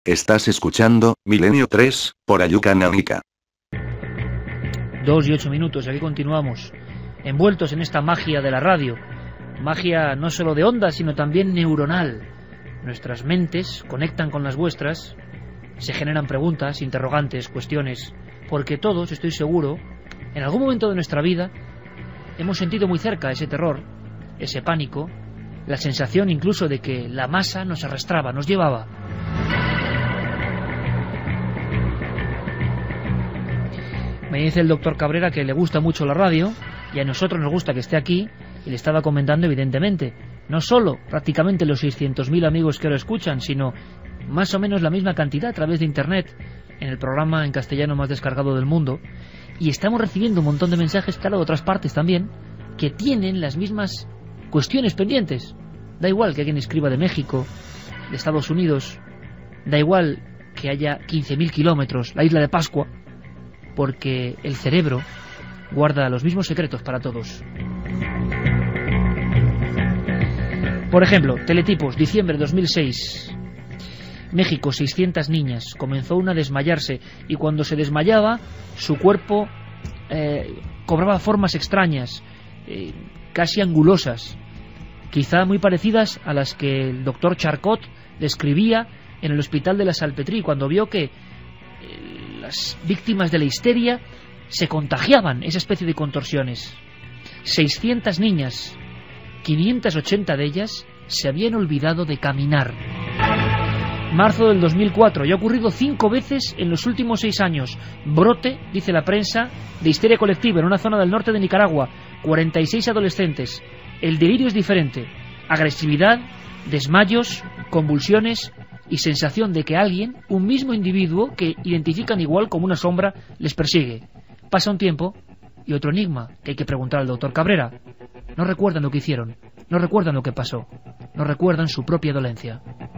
Estás escuchando Milenio 3, por Ayuca Nanica. 2 y 8 minutos, aquí continuamos, envueltos en esta magia de la radio. Magia no solo de onda, sino también neuronal. Nuestras mentes conectan con las vuestras, se generan preguntas, interrogantes, cuestiones, porque todos, estoy seguro, en algún momento de nuestra vida hemos sentido muy cerca ese terror, ese pánico, la sensación incluso de que la masa nos arrastraba, nos llevaba. Me dice el doctor Cabrera que le gusta mucho la radio, y a nosotros nos gusta que esté aquí, y le estaba comentando evidentemente, no solo prácticamente los 600.000 amigos que lo escuchan, sino más o menos la misma cantidad a través de internet, en el programa en castellano más descargado del mundo, y estamos recibiendo un montón de mensajes, claro, de otras partes también, que tienen las mismas cuestiones pendientes. Da igual que alguien escriba de México, de Estados Unidos, da igual que haya 15.000 kilómetros, la isla de Pascua, porque el cerebro guarda los mismos secretos para todos. Por ejemplo, teletipos, diciembre de 2006. México, 600 niñas. Comenzó una a desmayarse y cuando se desmayaba, su cuerpo cobraba formas extrañas, casi angulosas, quizá muy parecidas a las que el doctor Charcot describía en el hospital de la Salpetrie, cuando vio que las víctimas de la histeria se contagiaban esa especie de contorsiones. 600 niñas, 580 de ellas se habían olvidado de caminar. Marzo del 2004, ya ha ocurrido 5 veces en los últimos 6 años. Brote, dice la prensa, de histeria colectiva en una zona del norte de Nicaragua. 46 adolescentes. El delirio es diferente. Agresividad, desmayos, convulsiones y sensación de que alguien, un mismo individuo que identifican igual como una sombra, les persigue. Pasa un tiempo y otro enigma que hay que preguntar al doctor Cabrera. No recuerdan lo que hicieron, no recuerdan lo que pasó, no recuerdan su propia dolencia.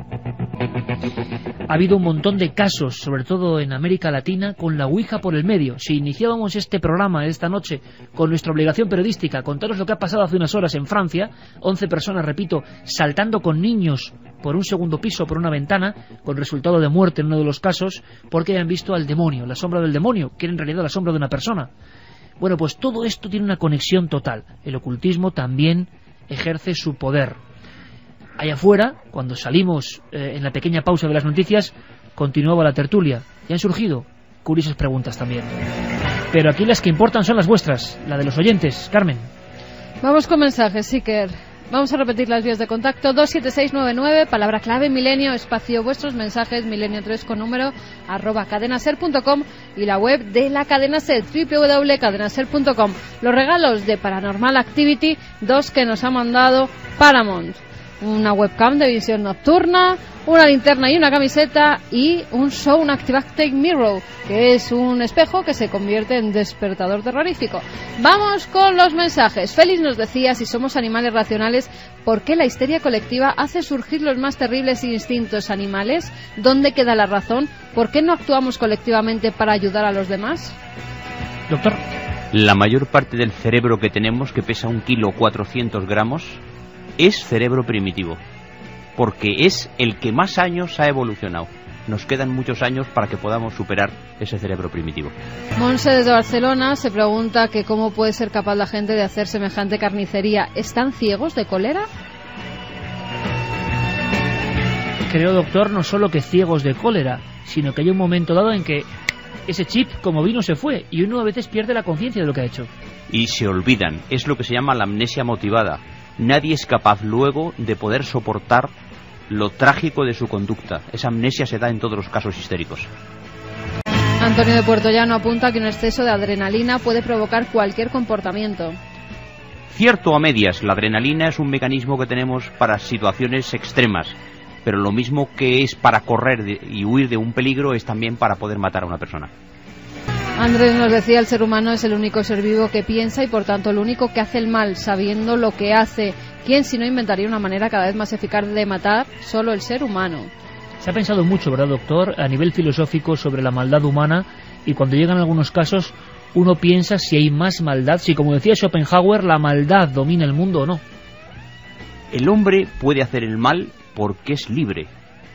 Ha habido un montón de casos, sobre todo en América Latina, con la Ouija por el medio. Si iniciábamos este programa esta noche con nuestra obligación periodística, contaros lo que ha pasado hace unas horas en Francia, 11 personas, repito, saltando con niños por un segundo piso, por una ventana, con resultado de muerte en uno de los casos, porque habían visto al demonio, la sombra del demonio, que era en realidad la sombra de una persona. Bueno, pues todo esto tiene una conexión total. El ocultismo también ejerce su poder. Allá afuera, cuando salimos en la pequeña pausa de las noticias, continuaba la tertulia. Y han surgido curiosas preguntas también. Pero aquí las que importan son las vuestras, la de los oyentes. Carmen. Vamos con mensajes, Iker. Vamos a repetir las vías de contacto. 27699, palabra clave Milenio, espacio vuestros mensajes, milenio3 con número, @cadenaser.com y la web de la cadena Ser, www.cadenaser.com. Los regalos de Paranormal Activity, 2 que nos ha mandado Paramount. Una webcam de visión nocturna, una linterna y una camiseta, y un Sound Activated Mirror, que es un espejo que se convierte en despertador terrorífico. Vamos con los mensajes. Félix nos decía, si somos animales racionales, ¿por qué la histeria colectiva hace surgir los más terribles instintos animales? ¿Dónde queda la razón? ¿Por qué no actuamos colectivamente para ayudar a los demás? Doctor. La mayor parte del cerebro que tenemos, que pesa 1,4 kg, es cerebro primitivo, porque es el que más años ha evolucionado. Nos quedan muchos años para que podamos superar ese cerebro primitivo. Monse desde Barcelona se pregunta que cómo puede ser capaz la gente de hacer semejante carnicería. ¿Están ciegos de cólera? Creo, doctor, no solo que ciegos de cólera, sino que hay un momento dado en que ese chip como vino se fue y uno a veces pierde la conciencia de lo que ha hecho. Y se olvidan, es lo que se llama la amnesia motivada. Nadie es capaz luego de poder soportar lo trágico de su conducta. Esa amnesia se da en todos los casos histéricos. Antonio de Puertollano apunta que un exceso de adrenalina puede provocar cualquier comportamiento. Cierto a medias, la adrenalina es un mecanismo que tenemos para situaciones extremas, pero lo mismo que es para correr y huir de un peligro es también para poder matar a una persona. Andrés nos decía, el ser humano es el único ser vivo que piensa y por tanto el único que hace el mal, sabiendo lo que hace. ¿Quién si no inventaría una manera cada vez más eficaz de matar? Solo el ser humano. Se ha pensado mucho, ¿verdad, doctor?, a nivel filosófico sobre la maldad humana, y cuando llegan algunos casos uno piensa si hay más maldad, si, como decía Schopenhauer, la maldad domina el mundo o no. El hombre puede hacer el mal porque es libre.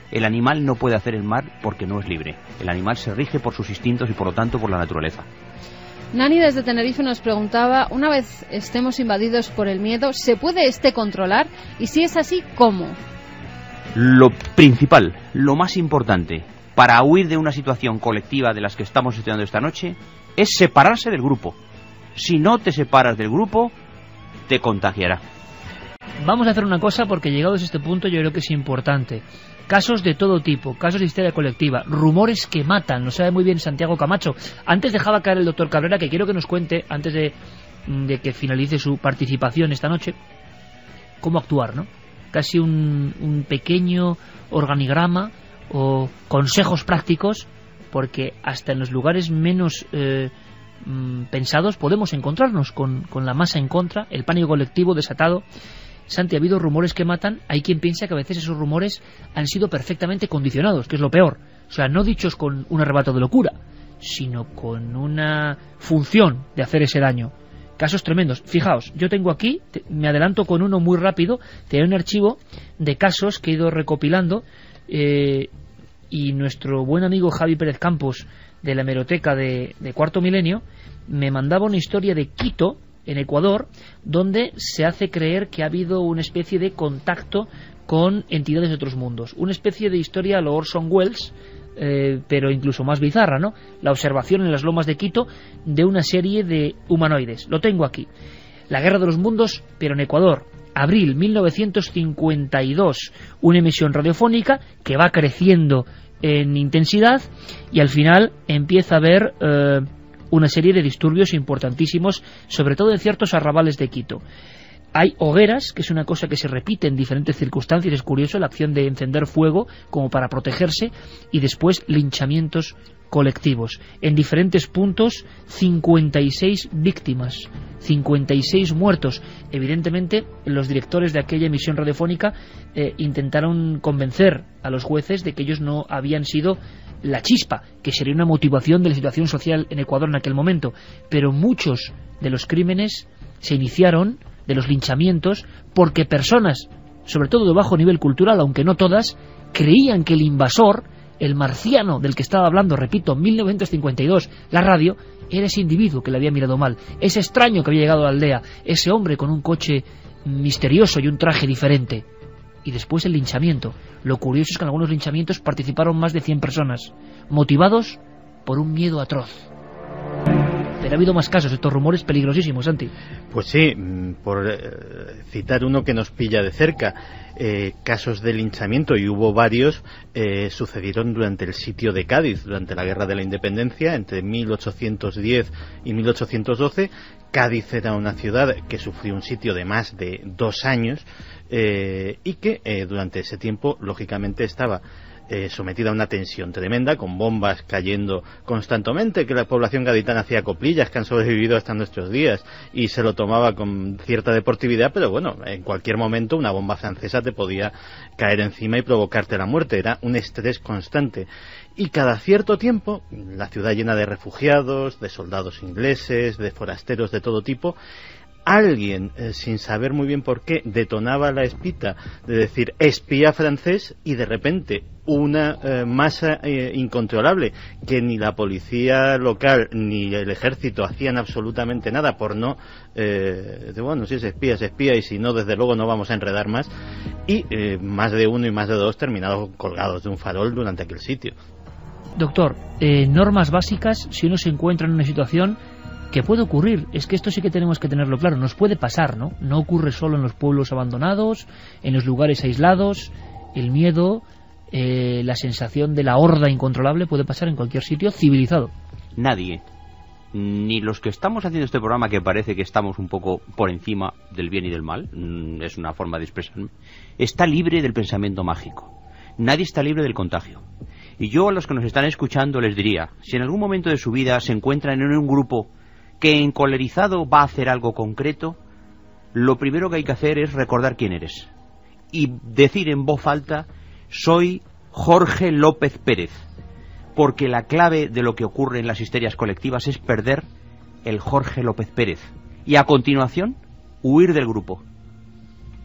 El animal no puede hacer el mal porque no es libre. El animal se rige por sus instintos y por lo tanto por la naturaleza. Nani desde Tenerife nos preguntaba, una vez estemos invadidos por el miedo, ¿se puede controlar? Y si es así, ¿cómo? Lo principal, lo más importante para huir de una situación colectiva de las que estamos estudiando esta noche es separarse del grupo. Si no te separas del grupo, te contagiará. Vamos a hacer una cosa porque llegados a este punto yo creo que es importante. Casos de todo tipo, casos de histeria colectiva, rumores que matan, lo sabe muy bien Santiago Camacho. Antes dejaba caer el doctor Cabrera, que quiero que nos cuente, antes de que finalice su participación esta noche, cómo actuar, ¿no? Casi un pequeño organigrama o consejos prácticos, porque hasta en los lugares menos pensados podemos encontrarnos con la masa en contra, el pánico colectivo desatado. Santi, ha habido rumores que matan. Hay quien piensa que a veces esos rumores han sido perfectamente condicionados, que es lo peor. O sea, no dichos con un arrebato de locura, sino con una función de hacer ese daño. Casos tremendos. Fijaos, yo tengo aquí, me adelanto con uno muy rápido, tengo un archivo de casos que he ido recopilando, y nuestro buen amigo Javi Pérez Campos, de la hemeroteca de Cuarto Milenio, me mandaba una historia de Quito, en Ecuador, donde se hace creer que ha habido una especie de contacto con entidades de otros mundos. Una especie de historia a lo Orson Welles, pero incluso más bizarra, ¿no? La observación en las lomas de Quito de una serie de humanoides. Lo tengo aquí. La Guerra de los Mundos, pero en Ecuador. Abril 1952. Una emisión radiofónica que va creciendo en intensidad y al final empieza a haber una serie de disturbios importantísimos, sobre todo en ciertos arrabales de Quito. Hay hogueras, que es una cosa que se repite en diferentes circunstancias, es curioso, la acción de encender fuego como para protegerse, y después linchamientos colectivos. En diferentes puntos, 56 víctimas, 56 muertos. Evidentemente, los directores de aquella emisión radiofónica intentaron convencer a los jueces de que ellos no habían sido la chispa, que sería una motivación de la situación social en Ecuador en aquel momento. Pero muchos de los crímenes se iniciaron, de los linchamientos, porque personas, sobre todo de bajo nivel cultural, aunque no todas, creían que el invasor, el marciano del que estaba hablando, repito, 1952, la radio, era ese individuo que le había mirado mal, ese extraño que había llegado a la aldea, ese hombre con un coche misterioso y un traje diferente. Y después el linchamiento. Lo curioso es que en algunos linchamientos participaron más de 100 personas, motivados por un miedo atroz. Pero ha habido más casos, estos rumores peligrosísimos, Santi. Pues sí, por citar uno que nos pilla de cerca, casos de linchamiento, y hubo varios, sucedieron durante el sitio de Cádiz, durante la Guerra de la Independencia, entre 1810 y 1812. Cádiz era una ciudad que sufrió un sitio de más de 2 años, y que durante ese tiempo, lógicamente, estaba sometida a una tensión tremenda, con bombas cayendo constantemente, que la población gaditana hacía coplillas que han sobrevivido hasta nuestros días y se lo tomaba con cierta deportividad, pero bueno, en cualquier momento una bomba francesa te podía caer encima y provocarte la muerte. Era un estrés constante, y cada cierto tiempo la ciudad llena de refugiados, de soldados ingleses, de forasteros de todo tipo, alguien, sin saber muy bien por qué, detonaba la espita de decir espía francés, y de repente una masa incontrolable, que ni la policía local ni el ejército hacían absolutamente nada por no bueno, si es espía, y si no, desde luego no vamos a enredar más, y más de uno y más de dos terminaron colgados de un farol durante aquel sitio. Doctor, normas básicas si uno se encuentra en una situación que puede ocurrir. Es que esto sí que tenemos que tenerlo claro, nos puede pasar, ¿no? No ocurre solo en los pueblos abandonados, en los lugares aislados. El miedo, la sensación de la horda incontrolable puede pasar en cualquier sitio civilizado. Nadie, ni los que estamos haciendo este programa, que parece que estamos un poco por encima del bien y del mal, es una forma de expresarme, está libre del pensamiento mágico. Nadie está libre del contagio. Y yo a los que nos están escuchando les diría, si en algún momento de su vida se encuentran en un grupo que encolerizado va a hacer algo concreto, lo primero que hay que hacer es recordar quién eres y decir en voz alta: soy Jorge López Pérez, porque la clave de lo que ocurre en las histerias colectivas es perder el Jorge López Pérez y a continuación huir del grupo.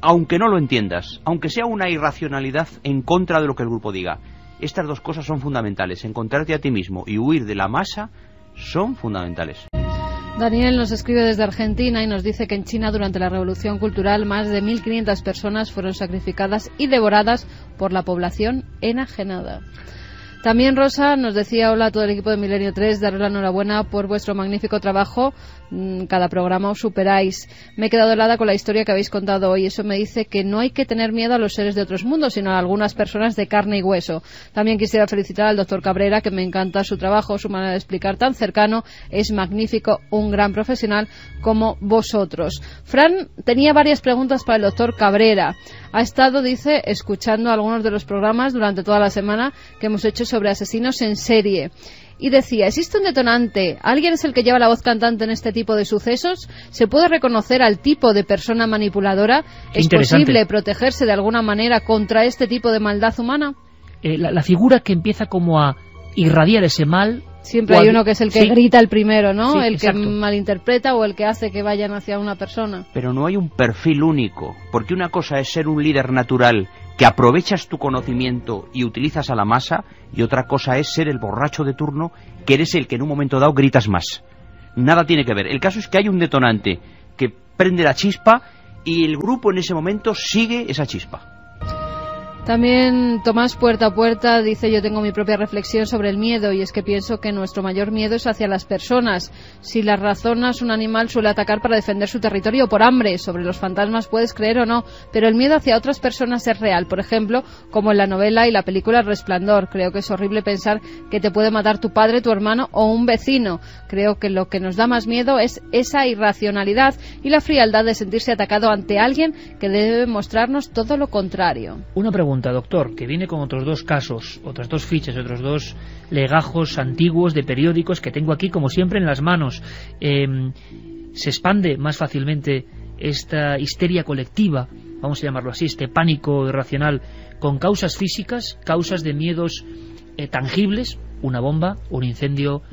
aunque no lo entiendas, aunque sea una irracionalidad en contra de lo que el grupo diga. Estas dos cosas son fundamentales. Encontrarte a ti mismo y huir de la masa son fundamentales. Daniel nos escribe desde Argentina y nos dice que en China durante la Revolución Cultural más de 1.500 personas fueron sacrificadas y devoradas por la población enajenada. También Rosa nos decía: hola a todo el equipo de Milenio 3, daros la enhorabuena por vuestro magnífico trabajo, cada programa os superáis. Me he quedado helada con la historia que habéis contado hoy. Eso me dice que no hay que tener miedo a los seres de otros mundos, sino a algunas personas de carne y hueso. También quisiera felicitar al doctor Cabrera, que me encanta su trabajo, su manera de explicar tan cercano, es magnífico, un gran profesional como vosotros. Fran tenía varias preguntas para el doctor Cabrera. Ha estado, dice, escuchando algunos de los programas durante toda la semana que hemos hecho sobre asesinos en serie. Y decía, ¿existe un detonante? ¿Alguien es el que lleva la voz cantante en este tipo de sucesos? ¿Se puede reconocer al tipo de persona manipuladora? ¿Es posible protegerse de alguna manera contra este tipo de maldad humana? La figura que empieza como a irradiar ese mal... Siempre hay uno que es el que grita el primero, ¿no? Sí, el exacto. que malinterpreta o el que hace que vayan hacia una persona. Pero no hay un perfil único, porque una cosa es ser un líder natural que aprovechas tu conocimiento y utilizas a la masa, y otra cosa es ser el borracho de turno, que eres el que en un momento dado gritas más. Nada tiene que ver. El caso es que hay un detonante que prende la chispa y el grupo en ese momento sigue esa chispa. También Tomás Puerta a Puerta dice: yo tengo mi propia reflexión sobre el miedo, y es que pienso que nuestro mayor miedo es hacia las personas. Si las razonas, un animal suele atacar para defender su territorio o por hambre. Sobre los fantasmas puedes creer o no, pero el miedo hacia otras personas es real. Por ejemplo, como en la novela y la película El Resplandor. Creo que es horrible pensar que te puede matar tu padre, tu hermano o un vecino. Creo que lo que nos da más miedo es esa irracionalidad y la frialdad de sentirse atacado ante alguien que debe mostrarnos todo lo contrario. Una pregunta, doctor, que viene con otros dos casos, otras dos fichas, otros dos legajos antiguos de periódicos que tengo aquí, como siempre, en las manos. Se expande más fácilmente esta histeria colectiva, vamos a llamarlo así, este pánico irracional, con causas físicas, causas de miedos tangibles, una bomba, un incendio,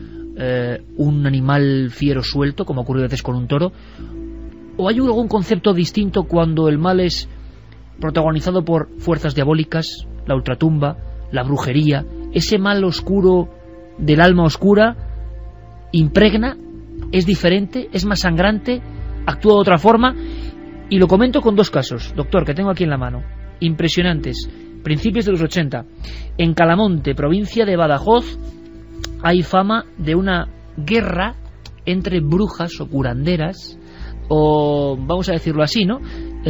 un animal fiero suelto, como ocurre a veces con un toro. ¿O hay algún concepto distinto cuando el mal es protagonizado por fuerzas diabólicas, la ultratumba, la brujería? Ese mal oscuro del alma oscura impregna, es diferente, es más sangrante, actúa de otra forma. Y lo comento con dos casos, doctor, que tengo aquí en la mano, impresionantes, principios de los 80. En Calamonte, provincia de Badajoz, hay fama de una guerra entre brujas o curanderas, o vamos a decirlo así, ¿no?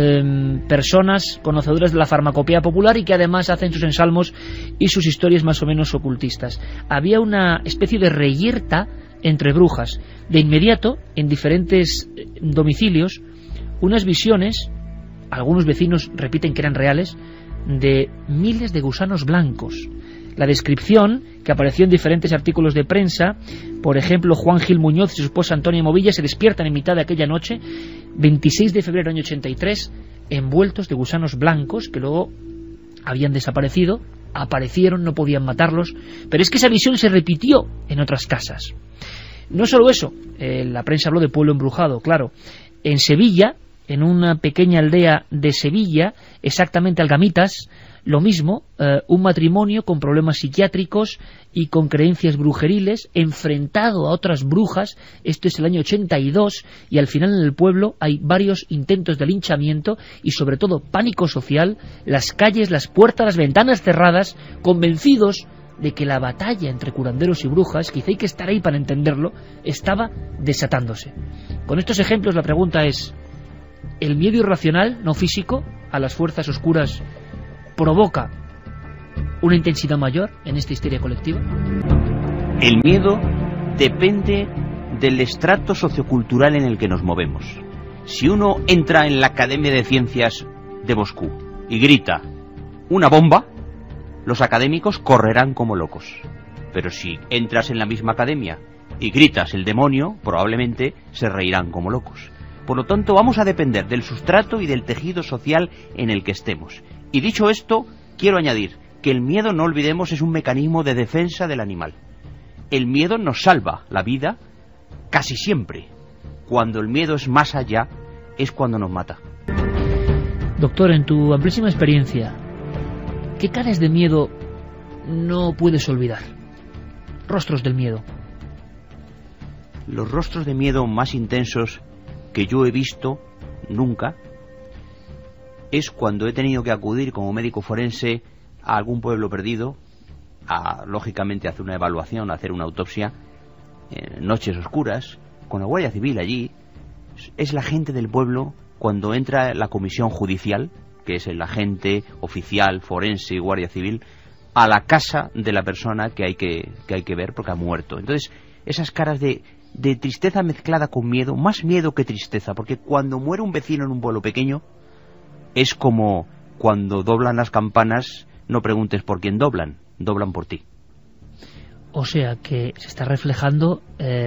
Personas conocedoras de la farmacopea popular y que además hacen sus ensalmos y sus historias más o menos ocultistas. Había una especie de reyerta entre brujas. De inmediato, en diferentes domicilios, unas visiones, algunos vecinos repiten que eran reales, de miles de gusanos blancos. La descripción, que apareció en diferentes artículos de prensa, por ejemplo, Juan Gil Muñoz y su esposa Antonia Movilla se despiertan en mitad de aquella noche, 26 de febrero del año 83, envueltos de gusanos blancos que luego habían desaparecido, aparecieron, no podían matarlos, pero es que esa visión se repitió en otras casas. No solo eso, la prensa habló de pueblo embrujado, claro. En Sevilla, en una pequeña aldea de Sevilla, exactamente Algamitas, lo mismo, un matrimonio con problemas psiquiátricos y con creencias brujeriles, enfrentado a otras brujas. Esto es el año 82, y al final en el pueblo hay varios intentos de linchamiento y sobre todo pánico social, las calles, las puertas, las ventanas cerradas, convencidos de que la batalla entre curanderos y brujas, quizá hay que estar ahí para entenderlo, estaba desatándose. Con estos ejemplos la pregunta es: ¿el miedo irracional, no físico, a las fuerzas oscuras provoca una intensidad mayor en esta histeria colectiva? El miedo depende del estrato sociocultural en el que nos movemos. Si uno entra en la Academia de Ciencias de Moscú y grita una bomba, los académicos correrán como locos. Pero si entras en la misma academia y gritas el demonio, probablemente se reirán como locos. Por lo tanto, vamos a depender del sustrato y del tejido social en el que estemos. Y dicho esto, quiero añadir que el miedo, no olvidemos, es un mecanismo de defensa del animal. El miedo nos salva la vida casi siempre. Cuando el miedo es más allá, es cuando nos mata. Doctor, en tu amplísima experiencia, ¿qué caras de miedo no puedes olvidar? Rostros del miedo. Los rostros de miedo más intensos que yo he visto nunca es cuando he tenido que acudir como médico forense a algún pueblo perdido, lógicamente hacer una evaluación, hacer una autopsia, noches oscuras, con la Guardia Civil allí. Es la gente del pueblo cuando entra la comisión judicial, que es el agente oficial, forense y Guardia Civil, a la casa de la persona que hay que ver porque ha muerto. Entonces, esas caras de tristeza mezclada con miedo, más miedo que tristeza, porque cuando muere un vecino en un pueblo pequeño, es como cuando doblan las campanas, no preguntes por quién doblan por ti. O sea que se está reflejando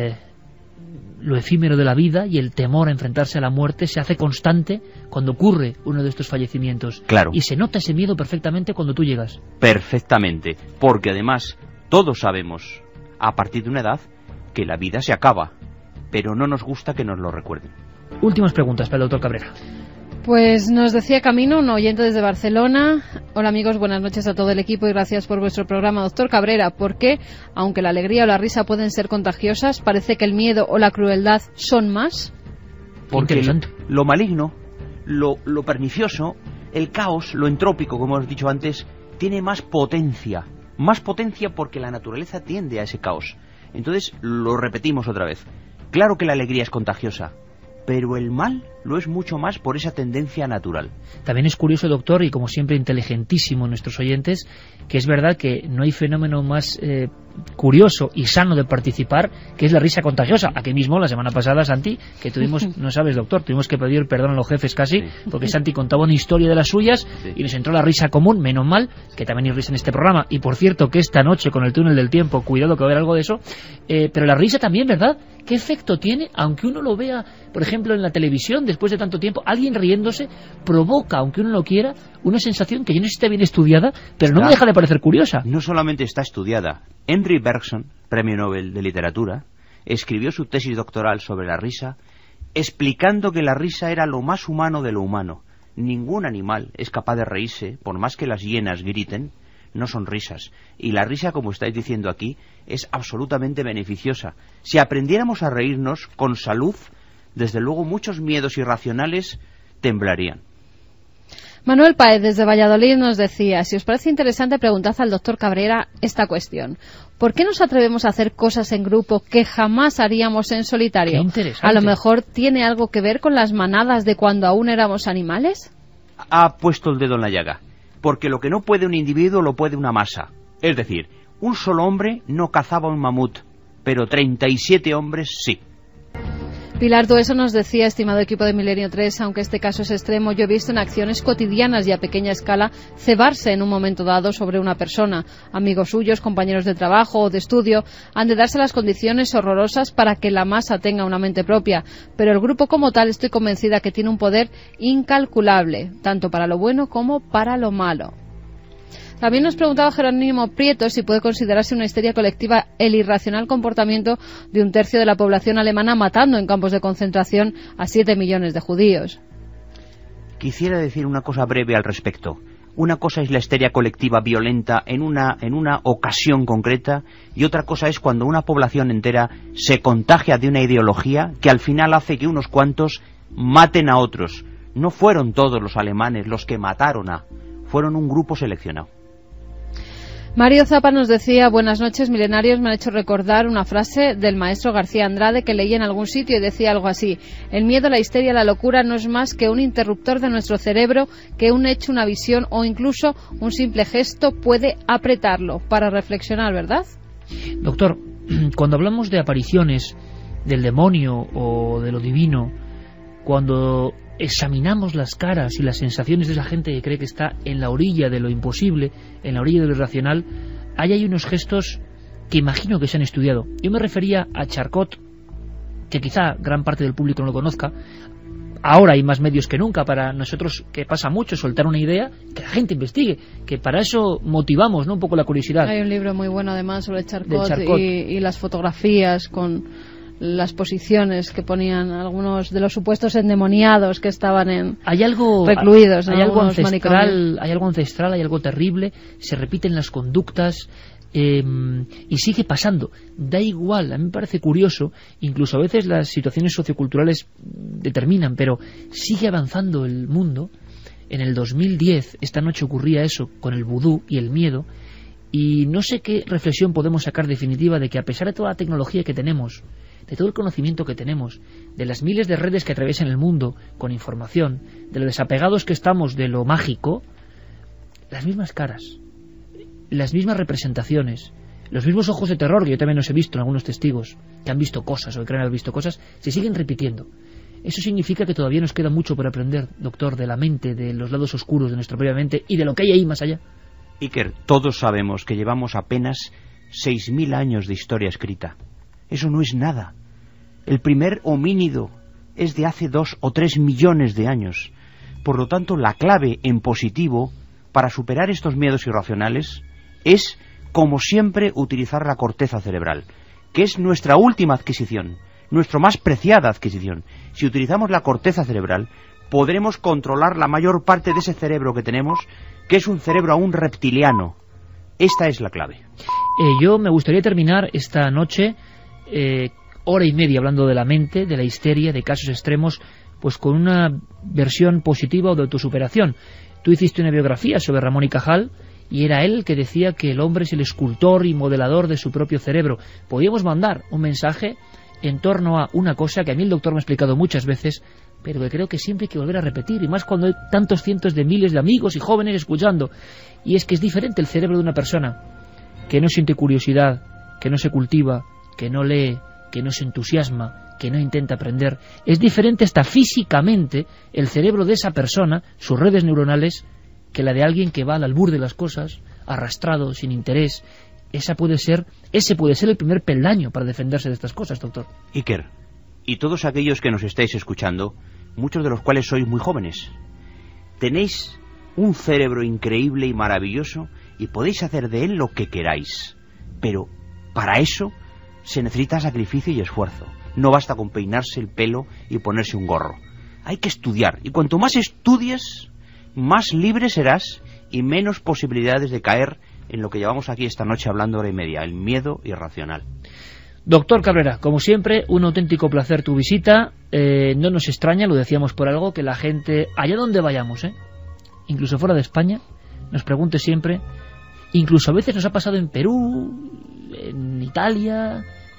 lo efímero de la vida, y el temor a enfrentarse a la muerte se hace constante cuando ocurre uno de estos fallecimientos. Claro. Y se nota ese miedo perfectamente cuando tú llegas. Perfectamente, porque además todos sabemos, a partir de una edad, que la vida se acaba, pero no nos gusta que nos lo recuerden. Últimas preguntas para el doctor Cabrera. Pues nos decía Camino, un oyente desde Barcelona: hola amigos, buenas noches a todo el equipo y gracias por vuestro programa. Doctor Cabrera, ¿por qué, aunque la alegría o la risa pueden ser contagiosas, parece que el miedo o la crueldad son más? Porque lo maligno, lo pernicioso, el caos, lo entrópico, como hemos dicho antes, tiene más potencia porque la naturaleza tiende a ese caos. Entonces, lo repetimos otra vez. Claro que la alegría es contagiosa, pero el mal lo es mucho más por esa tendencia natural. También es curioso, doctor, y como siempre inteligentísimo nuestros oyentes, que es verdad que no hay fenómeno más curioso y sano de participar que es la risa contagiosa. Aquí mismo, la semana pasada, Santi, que tuvimos, no sabes, doctor, tuvimos que pedir perdón a los jefes casi, porque Santi contaba una historia de las suyas y nos entró la risa común, menos mal, que también hay risa en este programa. Y por cierto, que esta noche con el túnel del tiempo, cuidado que va a haber algo de eso, pero la risa también, ¿verdad? ¿Qué efecto tiene? Aunque uno lo vea, por ejemplo, en la televisión, después de tanto tiempo, alguien riéndose provoca, aunque uno lo quiera, una sensación que yo no sé si está bien estudiada, pero no me deja de parecer curiosa. No solamente está estudiada. Henry Bergson, premio Nobel de Literatura, escribió su tesis doctoral sobre la risa, explicando que la risa era lo más humano de lo humano. Ningún animal es capaz de reírse, por más que las hienas griten. No son risas. Y la risa, como estáis diciendo aquí, es absolutamente beneficiosa. Si aprendiéramos a reírnos con salud, desde luego muchos miedos irracionales temblarían. Manuel Páez desde Valladolid nos decía: si os parece interesante, preguntad al doctor Cabrera esta cuestión: ¿por qué nos atrevemos a hacer cosas en grupo que jamás haríamos en solitario? Qué interesante. ¿A lo mejor tiene algo que ver con las manadas de cuando aún éramos animales? Ha puesto el dedo en la llaga. Porque lo que no puede un individuo lo puede una masa. Es decir, un solo hombre no cazaba un mamut, pero 37 hombres sí. Pilar Dueso nos decía: estimado equipo de Milenio 3, aunque este caso es extremo, yo he visto en acciones cotidianas y a pequeña escala cebarse en un momento dado sobre una persona. Amigos suyos, compañeros de trabajo o de estudio, han de darse las condiciones horrorosas para que la masa tenga una mente propia, pero el grupo como tal estoy convencida que tiene un poder incalculable, tanto para lo bueno como para lo malo. También nos preguntaba Jerónimo Prieto si puede considerarse una histeria colectiva el irracional comportamiento de un tercio de la población alemana matando en campos de concentración a 7 millones de judíos. Quisiera decir una cosa breve al respecto. Una cosa es la histeria colectiva violenta en una ocasión concreta, y otra cosa es cuando una población entera se contagia de una ideología que al final hace que unos cuantos maten a otros. No fueron todos los alemanes los que mataron fueron un grupo seleccionado. Mario Zapa nos decía: buenas noches, milenarios, me han hecho recordar una frase del maestro García Andrade que leí en algún sitio y decía algo así: el miedo, la histeria, la locura no es más que un interruptor de nuestro cerebro, que un hecho, una visión o incluso un simple gesto puede apretarlo. Para reflexionar, ¿verdad? Doctor, cuando hablamos de apariciones del demonio o de lo divino, cuando examinamos las caras y las sensaciones de esa gente que cree que está en la orilla de lo imposible, en la orilla de lo irracional, hay unos gestos que imagino que se han estudiado. Yo me refería a Charcot, que quizá gran parte del público no lo conozca. Ahora hay más medios que nunca para nosotros, que pasa mucho, soltar una idea, que la gente investigue, que para eso motivamos, ¿no?, un poco la curiosidad. Hay un libro muy bueno además sobre Charcot. Y las fotografías con las posiciones que ponían algunos de los supuestos endemoniados que estaban recluidos, hay algo ancestral, hay algo terrible, se repiten las conductas. Y sigue pasando, da igual. A mí me parece curioso, incluso a veces las situaciones socioculturales determinan, pero sigue avanzando el mundo. En el 2010, esta noche ocurría eso con el vudú y el miedo, y no sé qué reflexión podemos sacar definitiva de que, a pesar de toda la tecnología que tenemos, de todo el conocimiento que tenemos, de las miles de redes que atraviesan el mundo con información, de lo desapegados que estamos de lo mágico, las mismas caras, las mismas representaciones, los mismos ojos de terror que yo también los he visto en algunos testigos que han visto cosas o que creen haber visto cosas, se siguen repitiendo. Eso significa que todavía nos queda mucho por aprender, doctor, de la mente, de los lados oscuros de nuestra propia mente y de lo que hay ahí más allá. Iker, todos sabemos que llevamos apenas 6.000 años de historia escrita. Eso no es nada. El primer homínido es de hace 2 o 3 millones de años. Por lo tanto, la clave en positivo para superar estos miedos irracionales es, como siempre, utilizar la corteza cerebral, que es nuestra última adquisición, nuestra más preciada adquisición. Si utilizamos la corteza cerebral, podremos controlar la mayor parte de ese cerebro que tenemos, que es un cerebro aún reptiliano. Esta es la clave. Yo me gustaría terminar esta noche, hora y media, hablando de la mente, de la histeria, de casos extremos, pues con una versión positiva o de autosuperación. Tú hiciste una biografía sobre Ramón y Cajal, y era él que decía que el hombre es el escultor y modelador de su propio cerebro. Podíamos mandar un mensaje en torno a una cosa que a mí el doctor me ha explicado muchas veces, pero que creo que siempre hay que volver a repetir, y más cuando hay tantos cientos de miles de amigos y jóvenes escuchando, y es que es diferente el cerebro de una persona que no siente curiosidad, que no se cultiva, que no lee, que no se entusiasma, que no intenta aprender. Es diferente hasta físicamente el cerebro de esa persona, sus redes neuronales, que la de alguien que va al albur de las cosas, arrastrado, sin interés. Ese puede ser el primer peldaño para defenderse de estas cosas, doctor. Iker, y todos aquellos que nos estáis escuchando, muchos de los cuales sois muy jóvenes, tenéis un cerebro increíble y maravilloso y podéis hacer de él lo que queráis. Pero para eso se necesita sacrificio y esfuerzo. No basta con peinarse el pelo y ponerse un gorro. Hay que estudiar, y cuanto más estudies, más libre serás y menos posibilidades de caer en lo que llevamos aquí esta noche hablando hora y media, el miedo irracional. Doctor Cabrera, como siempre, un auténtico placer tu visita. No nos extraña, lo decíamos por algo, que la gente, allá donde vayamos, incluso fuera de España, nos pregunte siempre. Incluso a veces nos ha pasado en Perú, en Italia,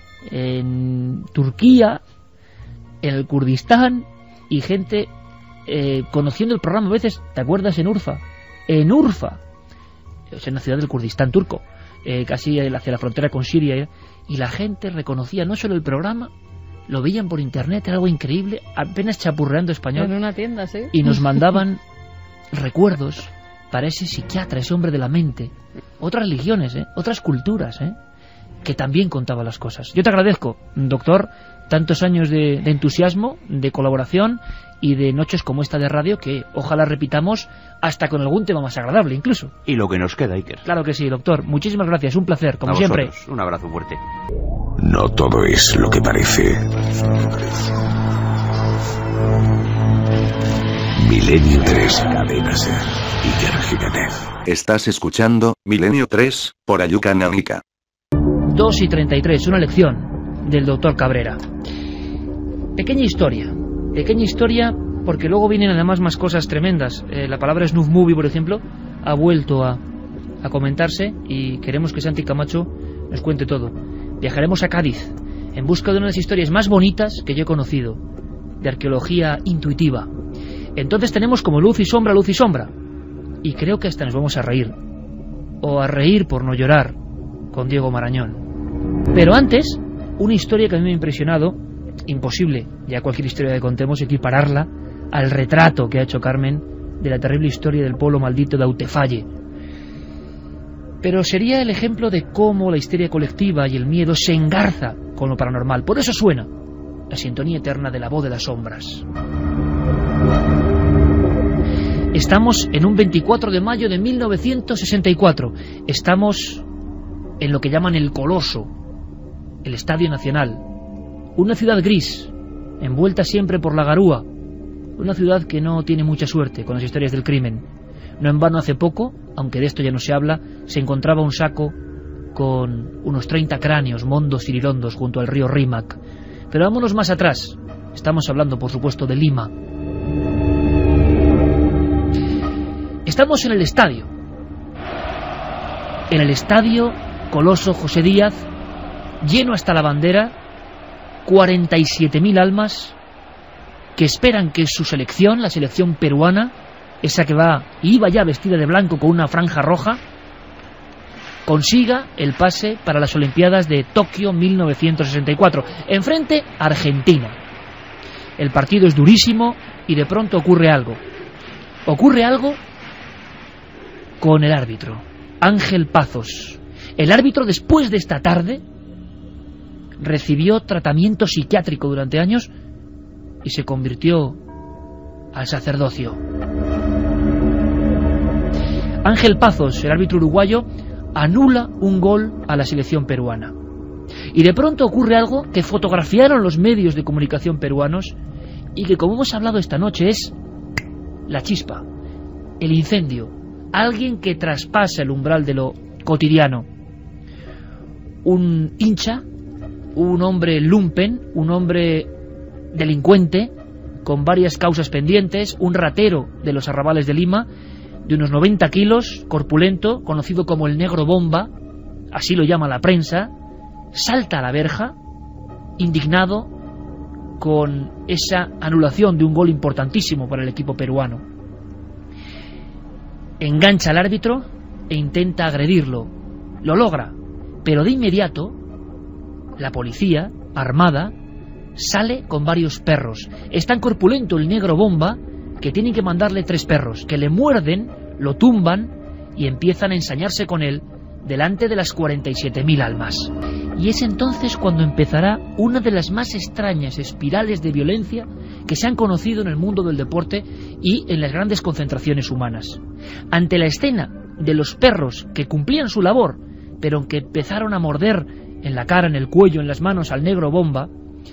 en Turquía, en el Kurdistán, y gente conociendo el programa a veces. ¿Te acuerdas en Urfa? En Urfa, es en la ciudad del Kurdistán turco, casi hacia la frontera con Siria, y la gente reconocía no solo el programa, lo veían por internet, era algo increíble, apenas chapurreando español, en una tienda, sí, y nos mandaban recuerdos para ese psiquiatra, ese hombre de la mente, otras religiones, otras culturas, que también contaba las cosas. Yo te agradezco, doctor, tantos años de entusiasmo, de colaboración y de noches como esta de radio, que ojalá repitamos hasta con algún tema más agradable incluso. Y lo que nos queda, Iker. Claro que sí, doctor. Muchísimas gracias, un placer, como siempre. Un abrazo fuerte. No todo es lo que parece. Milenio 3, Cadena Ser, Iker Jiménez. Estás escuchando Milenio 3 por Ayuca Náutica. 2:33, una lección del doctor Cabrera. Pequeña historia, porque luego vienen además más cosas tremendas. La palabra snuff movie, por ejemplo, ha vuelto a comentarse, y queremos que Santi Camacho nos cuente todo. Viajaremos a Cádiz en busca de una de las historias más bonitas que yo he conocido, de arqueología intuitiva. Entonces tenemos como luz y sombra, y creo que hasta nos vamos a reír, o a reír por no llorar, con Diego Marañón. Pero antes, una historia que a mí me ha impresionado. Imposible, ya cualquier historia que contemos, equipararla al retrato que ha hecho Carmen de la terrible historia del pueblo maldito de Autefalle. Pero sería el ejemplo de cómo la histeria colectiva y el miedo se engarza con lo paranormal. Por eso suena la sintonía eterna de la voz de las sombras. Estamos en un 24 de mayo de 1964. Estamos en lo que llaman el Coloso, el Estadio Nacional, Una ciudad gris, envuelta siempre por la garúa. Una ciudad que no tiene mucha suerte con las historias del crimen. No en vano hace poco, aunque de esto ya no se habla, se encontraba un saco con unos 30 cráneos mondos y lirondos junto al río Rímac. Pero vámonos más atrás. Estamos hablando, por supuesto, de Lima. Estamos en el estadio. En el estadio Coloso José Díaz, lleno hasta la bandera, 47.000 almas que esperan que su selección, la selección peruana, esa que iba ya vestida de blanco con una franja roja, consiga el pase para las Olimpiadas de Tokio 1964. Enfrente, Argentina. El partido es durísimo y de pronto ocurre algo. Ocurre algo con el árbitro, Ángel Pazos. El árbitro, después de esta tarde, recibió tratamiento psiquiátrico durante años y se convirtió al sacerdocio. Ángel Pazos, el árbitro uruguayo, anula un gol a la selección peruana. Y de pronto ocurre algo que fotografiaron los medios de comunicación peruanos y que, como hemos hablado esta noche, es la chispa, el incendio, alguien que traspasa el umbral de lo cotidiano. Un hincha, un hombre lumpen, un hombre delincuente con varias causas pendientes, un ratero de los arrabales de Lima, de unos 90 kilos, corpulento, conocido como el negro bomba, así lo llama la prensa, salta a la verja, indignado con esa anulación de un gol importantísimo para el equipo peruano. Engancha al árbitro e intenta agredirlo. Lo logra, pero de inmediato la policía, armada, sale con varios perros. Es tan corpulento el negro bomba que tienen que mandarle 3 perros, que le muerden, lo tumban y empiezan a ensañarse con él delante de las 47.000 almas. Y es entonces cuando empezará una de las más extrañas espirales de violencia que se han conocido en el mundo del deporte y en las grandes concentraciones humanas. Ante la escena de los perros que cumplían su labor, pero que empezaron a morder en la cara, en el cuello, en las manos al negro bomba,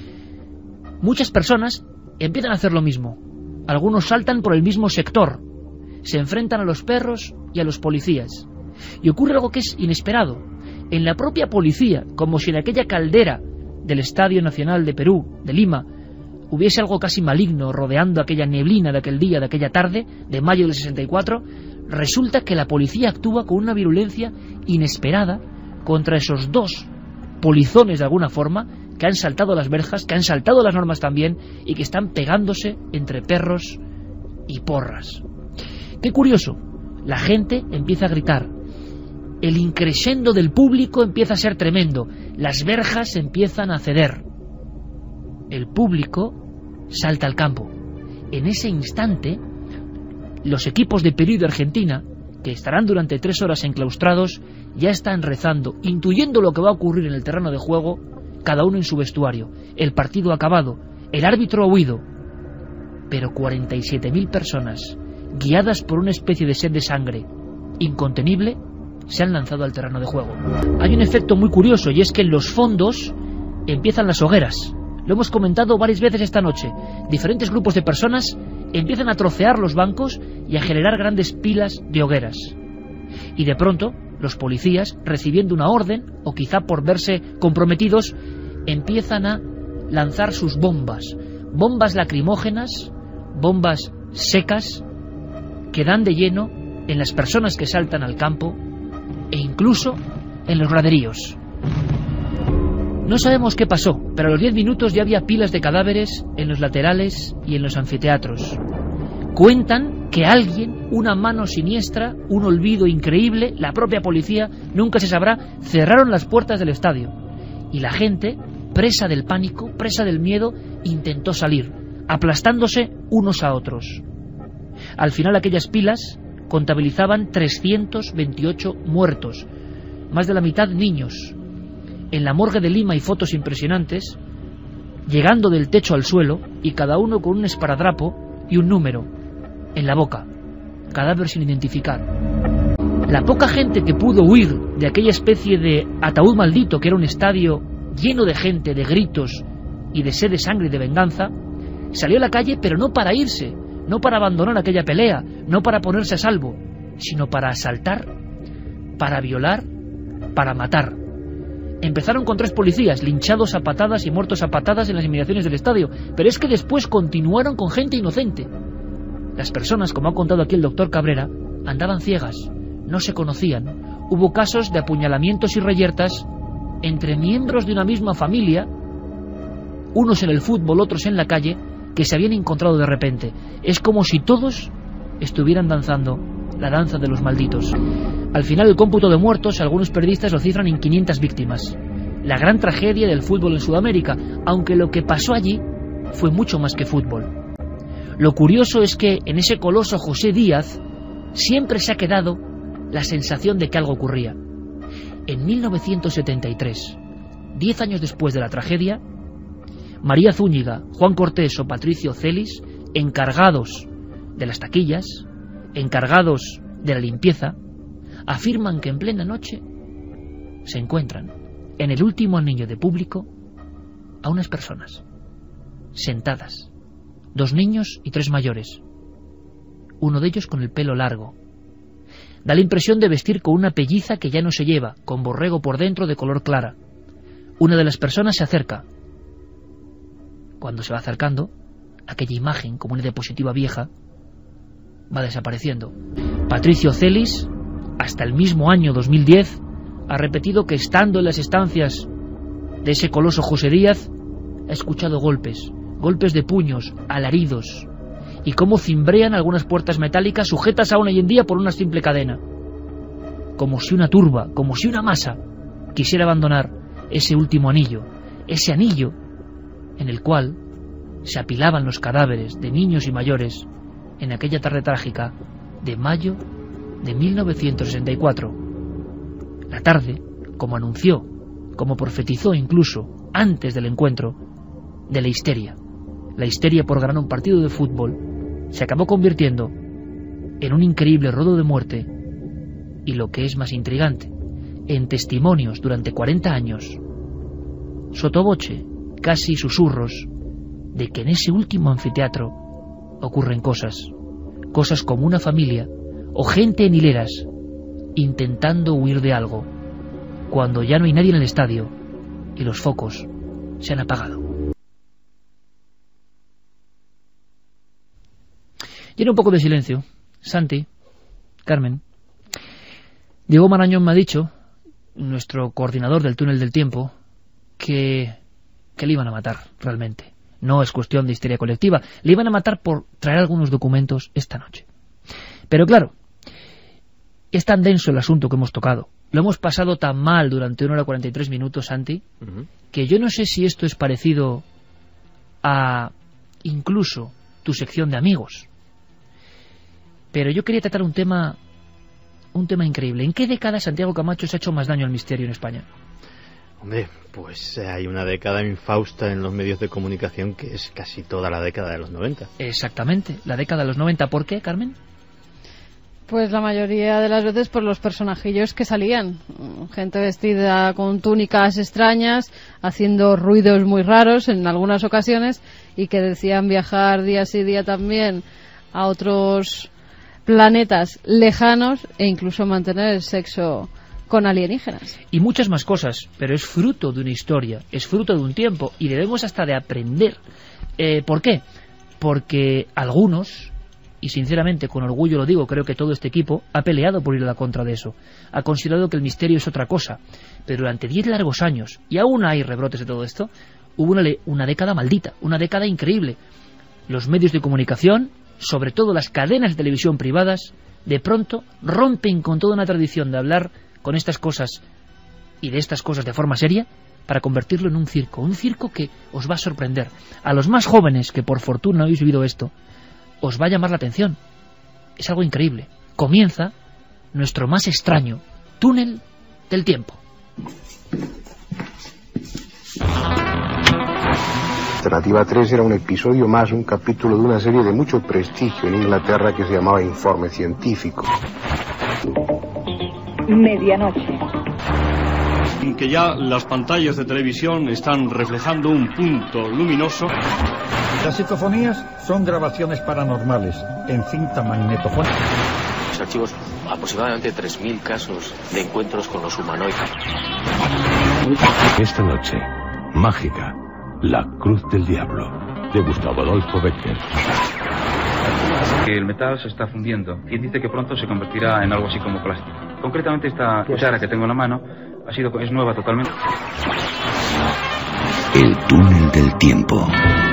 muchas personas empiezan a hacer lo mismo. Algunos saltan por el mismo sector, se enfrentan a los perros y a los policías. Y ocurre algo que es inesperado. En la propia policía, como si en aquella caldera del Estadio Nacional de Perú, de Lima, hubiese algo casi maligno rodeando aquella neblina de aquel día, de aquella tarde, de mayo del 64, resulta que la policía actúa con una virulencia inesperada contra esos 2 polizones de alguna forma, que han saltado las verjas, que han saltado las normas también, y que están pegándose entre perros y porras. Qué curioso, la gente empieza a gritar, el increscendo del público empieza a ser tremendo, las verjas empiezan a ceder, el público salta al campo. En ese instante, los equipos de Perú y de Argentina, que estarán durante 3 horas enclaustrados, ya están rezando, intuyendo lo que va a ocurrir en el terreno de juego, cada uno en su vestuario. El partido ha acabado, el árbitro ha huido, pero 47.000 personas, guiadas por una especie de sed de sangre incontenible, se han lanzado al terreno de juego. Hay un efecto muy curioso, y es que en los fondos empiezan las hogueras. Lo hemos comentado varias veces esta noche. Diferentes grupos de personas empiezan a trocear los bancos y a generar grandes pilas de hogueras. Y de pronto, los policías, recibiendo una orden, o quizá por verse comprometidos, empiezan a lanzar sus bombas. Bombas lacrimógenas, bombas secas, que dan de lleno en las personas que saltan al campo e incluso en los graderíos. No sabemos qué pasó, pero a los 10 minutos ya había pilas de cadáveres en los laterales y en los anfiteatros. Cuentan que alguien, una mano siniestra, un olvido increíble, la propia policía, nunca se sabrá, cerraron las puertas del estadio. Y la gente, presa del pánico, presa del miedo, intentó salir, aplastándose unos a otros. Al final aquellas pilas contabilizaban 328 muertos, más de la mitad niños. En la morgue de Lima hay fotos impresionantes, llegando del techo al suelo, y cada uno con un esparadrapo y un número en la boca, cadáver sin identificar. La poca gente que pudo huir de aquella especie de ataúd maldito que era un estadio lleno de gente, de gritos y de sed de sangre y de venganza, salió a la calle, pero no para irse, no para abandonar aquella pelea, no para ponerse a salvo, sino para asaltar, para violar, para matar. Empezaron con 3 policías, linchados a patadas y muertos a patadas en las inmediaciones del estadio, pero es que después continuaron con gente inocente. Las personas, como ha contado aquí el doctor Cabrera, andaban ciegas, no se conocían. Hubo casos de apuñalamientos y reyertas entre miembros de una misma familia, unos en el fútbol, otros en la calle, que se habían encontrado de repente. Es como si todos estuvieran danzando la danza de los malditos. Al final, el cómputo de muertos, algunos periodistas lo cifran en 500 víctimas. La gran tragedia del fútbol en Sudamérica, aunque lo que pasó allí fue mucho más que fútbol. Lo curioso es que en ese coloso José Díaz siempre se ha quedado la sensación de que algo ocurría. En 1973, 10 años después de la tragedia, María Zúñiga, Juan Cortés o Patricio Celis, encargados de las taquillas, encargados de la limpieza, afirman que en plena noche se encuentran en el último anillo de público a unas personas sentadas, 2 niños y 3 mayores, uno de ellos con el pelo largo. Da la impresión de vestir con una pelliza que ya no se lleva, con borrego por dentro de color clara. Una de las personas se acerca. Cuando se va acercando, aquella imagen, como una diapositiva vieja, va desapareciendo. Patricio Celis, hasta el mismo año 2010, ha repetido que estando en las estancias de ese coloso José Díaz, ha escuchado golpes de puños, alaridos, y cómo cimbrean algunas puertas metálicas sujetas aún hoy en día por una simple cadena. Como si una turba, como si una masa quisiera abandonar ese último anillo, ese anillo en el cual se apilaban los cadáveres de niños y mayores en aquella tarde trágica de mayo de 1964. La tarde, como anunció, como profetizó incluso antes del encuentro, de la histeria. La histeria por ganar un partido de fútbol se acabó convirtiendo en un increíble rodo de muerte y, lo que es más intrigante, en testimonios durante 40 años, sotoboche, casi susurros, de que en ese último anfiteatro ocurren cosas como una familia o gente en hileras intentando huir de algo, cuando ya no hay nadie en el estadio y los focos se han apagado. Tiene un poco de silencio. Santi, Carmen. Diego Marañón me ha dicho, nuestro coordinador del túnel del tiempo, que le iban a matar realmente. No es cuestión de histeria colectiva. Le iban a matar por traer algunos documentos esta noche. Pero claro, es tan denso el asunto que hemos tocado. Lo hemos pasado tan mal durante 1 hora 43 minutos, Santi, que yo no sé si esto es parecido a incluso tu sección de amigos. Pero yo quería tratar un tema increíble. ¿En qué década, Santiago Camacho, se ha hecho más daño al misterio en España? Hombre, pues hay una década infausta en los medios de comunicación que es casi toda la década de los 90. Exactamente, la década de los 90. ¿Por qué, Carmen? Pues la mayoría de las veces por los personajillos que salían. Gente vestida con túnicas extrañas, haciendo ruidos muy raros en algunas ocasiones, y que decían viajar día sí día también a otros planetas lejanos e incluso mantener el sexo con alienígenas. Y muchas más cosas, pero es fruto de una historia, es fruto de un tiempo, y debemos hasta de aprender. ¿Por qué? Porque algunos, y sinceramente con orgullo lo digo, creo que todo este equipo ha peleado por ir a la contra de eso, ha considerado que el misterio es otra cosa, pero durante 10 largos años, y aún hay rebrotes de todo esto, hubo una década maldita, una década increíble. Los medios de comunicación, sobre todo las cadenas de televisión privadas, de pronto rompen con toda una tradición de hablar con estas cosas y de estas cosas de forma seria, para convertirlo en un circo que os va a sorprender. A los más jóvenes, que por fortuna habéis vivido esto, os va a llamar la atención. Es algo increíble. Comienza nuestro más extraño túnel del tiempo. Alternativa 3 era un episodio más, un capítulo de una serie de mucho prestigio en Inglaterra que se llamaba Informe Científico. Medianoche. que ya las pantallas de televisión están reflejando un punto luminoso. Las psicofonías son grabaciones paranormales en cinta magnetofónica. Los archivos aproximadamente 3.000 casos de encuentros con los humanoides. Esta noche, mágica, La Cruz del Diablo, de Gustavo Adolfo Becker. Que el metal se está fundiendo y dice que pronto se convertirá en algo así como plástico. Concretamente esta cuchara que tengo en la mano es nueva totalmente. El túnel del tiempo.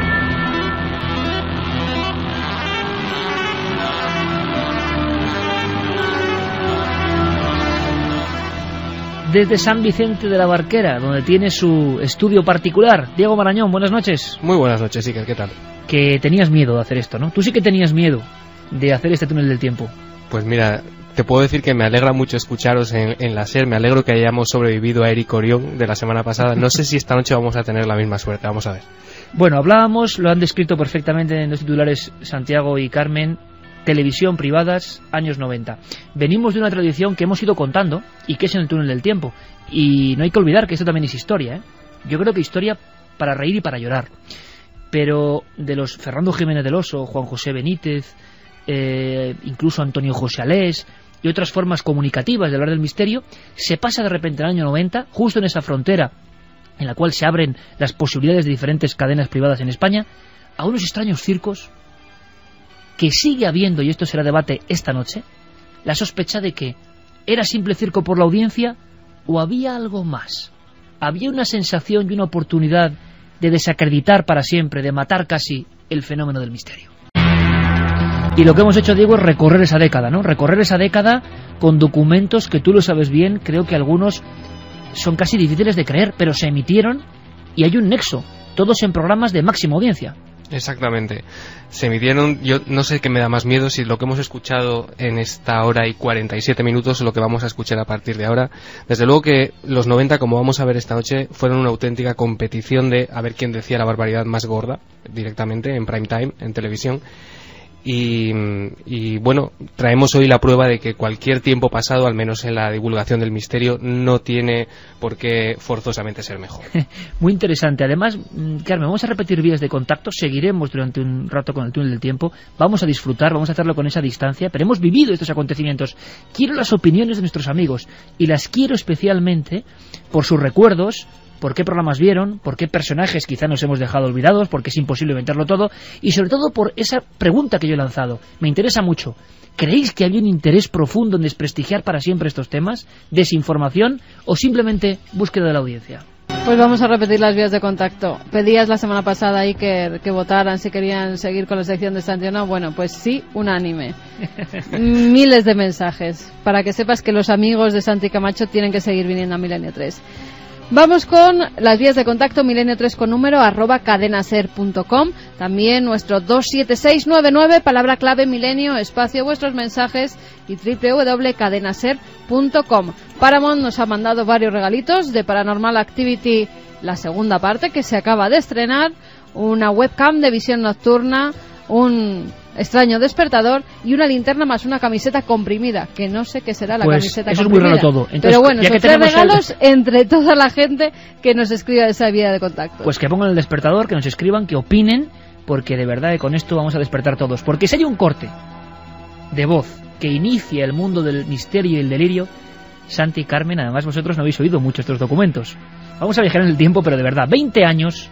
Desde San Vicente de la Barquera, donde tiene su estudio particular, Diego Marañón, buenas noches. Muy buenas noches, Iker, ¿qué tal? Que tenías miedo de hacer esto, ¿no? Tú sí que tenías miedo de hacer este túnel del tiempo. Pues mira, te puedo decir que me alegra mucho escucharos en la SER, me alegro que hayamos sobrevivido a Eric Orión de la semana pasada. No sé si esta noche vamos a tener la misma suerte, vamos a ver. Bueno, hablábamos, lo han descrito perfectamente en los titulares Santiago y Carmen, televisión privadas, años 90. Venimos de una tradición que hemos ido contando y que es en el túnel del tiempo. Y no hay que olvidar que esto también es historia, ¿eh? Yo creo que historia para reír y para llorar. Pero de los Fernando Jiménez del Oso, Juan José Benítez, incluso Antonio José Alés y otras formas comunicativas de hablar del misterio, se pasa de repente al año 90, justo en esa frontera en la cual se abren las posibilidades de diferentes cadenas privadas en España, a unos extraños circos que sigue habiendo, y esto será debate esta noche, la sospecha de que era simple circo por la audiencia o había algo más. Había una sensación y una oportunidad de desacreditar para siempre, de matar casi el fenómeno del misterio. Y lo que hemos hecho, Diego, es recorrer esa década, ¿no? Recorrer esa década con documentos que tú lo sabes bien, creo que algunos son casi difíciles de creer, pero se emitieron y hay un nexo, todos en programas de máxima audiencia. Exactamente. Se emitieron, yo no sé qué me da más miedo, si lo que hemos escuchado en esta hora y 47 minutos o lo que vamos a escuchar a partir de ahora. Desde luego que los 90, como vamos a ver esta noche, fueron una auténtica competición de a ver quién decía la barbaridad más gorda, directamente, en prime time, en televisión. Y bueno, traemos hoy la prueba de que cualquier tiempo pasado, al menos en la divulgación del misterio, no tiene por qué forzosamente ser mejor. Muy interesante. Además, Carmen, vamos a repetir vías de contacto, seguiremos durante un rato con el túnel del tiempo, vamos a disfrutar, vamos a hacerlo con esa distancia, pero hemos vivido estos acontecimientos. Quiero las opiniones de nuestros amigos y las quiero especialmente por sus recuerdos, por qué programas vieron, por qué personajes quizá nos hemos dejado olvidados, porque es imposible inventarlo todo, y sobre todo por esa pregunta que yo he lanzado. Me interesa mucho. ¿Creéis que había un interés profundo en desprestigiar para siempre estos temas? ¿Desinformación o simplemente búsqueda de la audiencia? Pues vamos a repetir las vías de contacto. Pedías la semana pasada ahí que votaran si querían seguir con la sección de Santi o no. Bueno, pues sí, unánime. Miles de mensajes. Para que sepas que los amigos de Santi Camacho tienen que seguir viniendo a Milenio 3. Vamos con las vías de contacto, milenio3 con número @cadenaser.com, también nuestro 27699, palabra clave milenio, espacio vuestros mensajes, y www.cadenaser.com. Paramount nos ha mandado varios regalitos de Paranormal Activity, la segunda parte que se acaba de estrenar, una webcam de visión nocturna, un extraño despertador y una linterna más una camiseta comprimida, que no sé qué será la camiseta eso comprimida. Es muy raro todo. Entonces, pero bueno, son 3 regalos entre toda la gente que nos escriba esa vía de contacto. Pues que pongan el despertador, que nos escriban, que opinen, porque de verdad con esto vamos a despertar todos. Porque si hay un corte de voz que inicia el mundo del misterio y el delirio, Santi y Carmen, además vosotros no habéis oído mucho estos documentos. Vamos a viajar en el tiempo, pero de verdad, 20 años,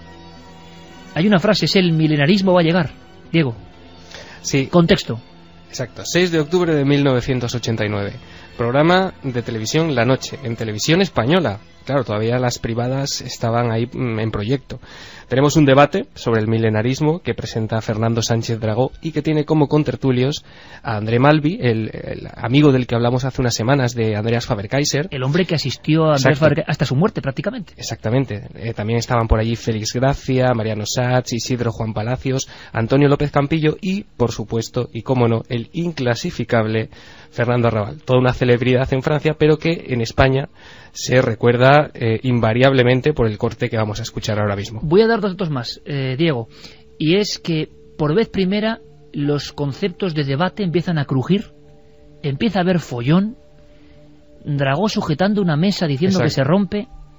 hay una frase, es el milenarismo va a llegar. Diego. Sí. Contexto. Exacto. 6 de octubre de 1989. Programa de televisión La Noche, en televisión española. Claro, todavía las privadas estaban ahí en proyecto. Tenemos un debate sobre el milenarismo que presenta Fernando Sánchez Dragó y que tiene como contertulios a André Malvi, el amigo del que hablamos hace unas semanas, de Andreas Faber-Kaiser. El hombre que asistió a Andreas Faber-Kaiser hasta su muerte prácticamente. Exactamente. También estaban por allí Félix Gracia, Mariano Sachs, Isidro Juan Palacios, Antonio López Campillo y, por supuesto, y cómo no, el inclasificable Fernando Arrabal. Toda una celebridad en Francia, pero que en España se recuerda invariablemente por el corte que vamos a escuchar ahora mismo. Voy a dar 2 datos más, Diego, y es que por vez primera los conceptos de debate empiezan a crujir, empieza a haber follón, Dragó sujetando una mesa diciendo que se rompe,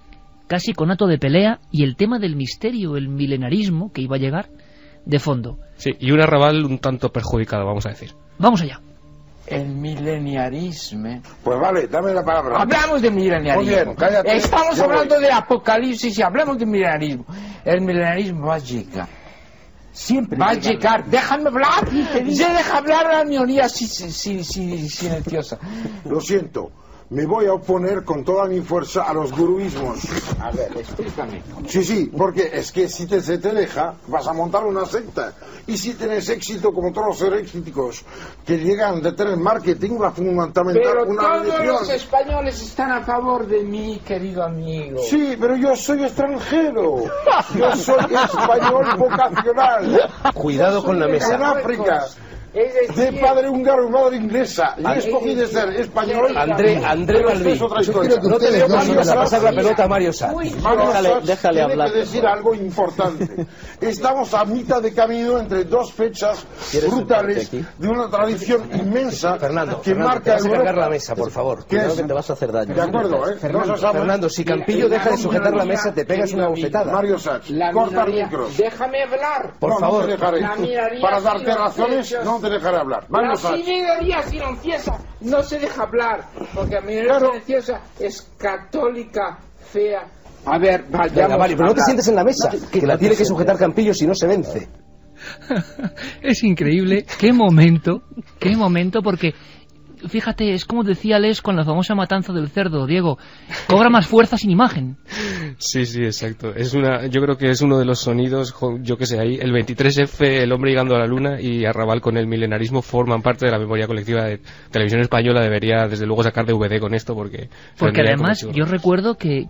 casi con acto de pelea, y el tema del misterio, el milenarismo que iba a llegar de fondo. Sí, y un Arrabal un tanto perjudicado, vamos a decir. Vamos allá. El mileniarismo. Pues vale, dame la palabra. Hablamos de mileniarismo. Muy bien, cállate. Estamos hablando de apocalipsis y hablamos de mileniarismo. El mileniarismo va a llegar. Siempre va a llegar. Déjame hablar. Ya deja hablar a la minoría silenciosa. Lo siento. Me voy a oponer con toda mi fuerza a los guruismos. A ver, explícame. Sí, porque es que si se te deja, vas a montar una secta. Y si tienes éxito como todos los heréticos que llegan de tener marketing, una fundamental, pero una todos religión. Los españoles están a favor de mí, querido amigo. Sí, pero yo soy extranjero. Yo soy español vocacional. Cuidado con la mesa. En África. De padre húngaro y madre inglesa. Y escogí de ser español. André Balbí. Es otra historia. No te dejes pasar la pelota a Mario Sanz. Déjale hablar. Tiene que decir algo importante. Estamos a mitad de camino entre dos fechas brutales de una tradición inmensa. Fernando, que marca vas a cargar la mesa, por favor. Cuidado que te vas a hacer daño. De acuerdo, Fernando, si Campillo deja de sujetar la mesa, te pegas una bofetada. Mario Sanz, corta el micro. Déjame hablar. Por favor. No te dejaré. Para darte razones, no te dejaré hablar. La minoría silenciosa no se deja hablar, porque la minoría silenciosa es católica, fea. A ver, vayamos. Mario, pero no te sientes en la mesa, que la tiene que sujetar Campillo si no se vence. Es increíble, qué momento, porque fíjate, es como decía Les con la famosa matanza del cerdo, Diego, cobra más fuerza sin imagen. Sí, exacto. Yo creo que es uno de los sonidos, yo que sé, ahí, el 23F, el hombre llegando a la luna, y Arrabal con el milenarismo forman parte de la memoria colectiva de Televisión Española. Debería, desde luego, sacar DVD con esto, porque además, yo recuerdo que